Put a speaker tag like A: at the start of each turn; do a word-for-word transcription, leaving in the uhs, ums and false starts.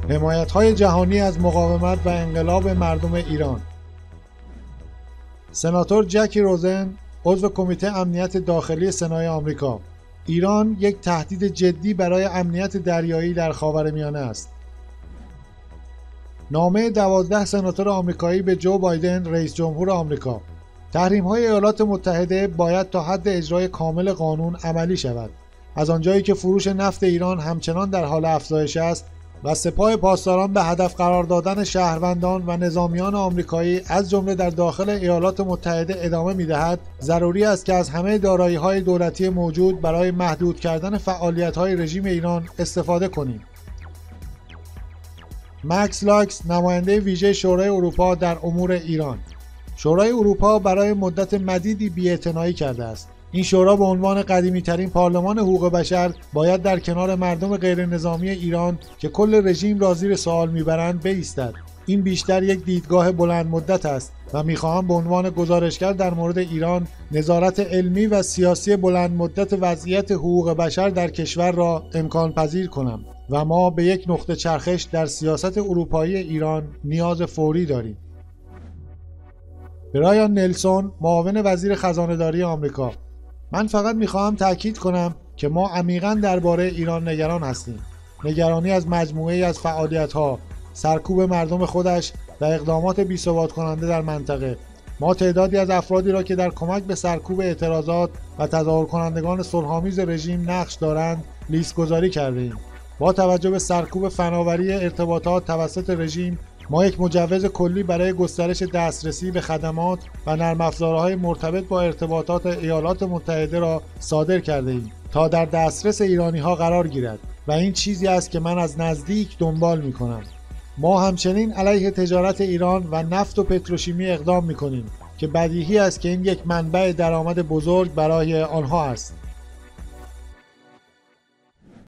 A: حمایت‌های جهانی از مقاومت و انقلاب مردم ایران. سناتور جکی روزن، عضو کمیته امنیت داخلی سنای آمریکا: ایران یک تهدید جدی برای امنیت دریایی در خاورمیانه است. نامه دوازده سناتور آمریکایی به جو بایدن، رئیس جمهور آمریکا: تحریم‌های ایالات متحده باید تا حد اجرای کامل قانون عملی شود. از آنجایی که فروش نفت ایران همچنان در حال افزایش است و سپاه پاسداران به هدف قرار دادن شهروندان و نظامیان آمریکایی از جمله در داخل ایالات متحده ادامه می‌دهد، ضروری است که از همه دارایی‌های دولتی موجود برای محدود کردن فعالیت‌های رژیم ایران استفاده کنیم. مکس لاکس، نماینده ویژه شورای اروپا در امور ایران: شورای اروپا برای مدت مدیدی بی‌اعتنایی کرده است. این شورا به عنوان قدیمی‌ترین پارلمان حقوق بشر باید در کنار مردم غیر نظامی ایران که کل رژیم را زیر سوال می‌برند بایستد. این بیشتر یک دیدگاه بلند مدت است و می‌خواهم به عنوان گزارشگر در مورد ایران نظارت علمی و سیاسی بلند مدت وضعیت حقوق بشر در کشور را امکان پذیر کنم و ما به یک نقطه چرخش در سیاست اروپایی ایران نیاز فوری داریم. برایان نلسون، معاون وزیر خزانه‌داری آمریکا: من فقط میخواهم تاکید کنم که ما عمیقاً درباره ایران نگران هستیم. نگرانی از مجموعه‌ای از فعالیت‌ها، سرکوب مردم خودش و اقدامات بی‌ثبات کننده در منطقه. ما تعدادی از افرادی را که در کمک به سرکوب اعتراضات و تظاهر کنندگان صلح‌آمیز رژیم نقش دارند لیست گذاری کرده ایم. با توجه به سرکوب فناوری ارتباطات توسط رژیم، ما یک مجوز کلی برای گسترش دسترسی به خدمات و نرم افزارهای مرتبط با ارتباطات ایالات متحده را صادر کرده ایم تا در دسترس ایرانی‌ها قرار گیرد و این چیزی است که من از نزدیک دنبال می‌کنم. ما همچنین علیه تجارت ایران و نفت و پتروشیمی اقدام می‌کنیم که بدیهی است که این یک منبع درآمد بزرگ برای آنها است.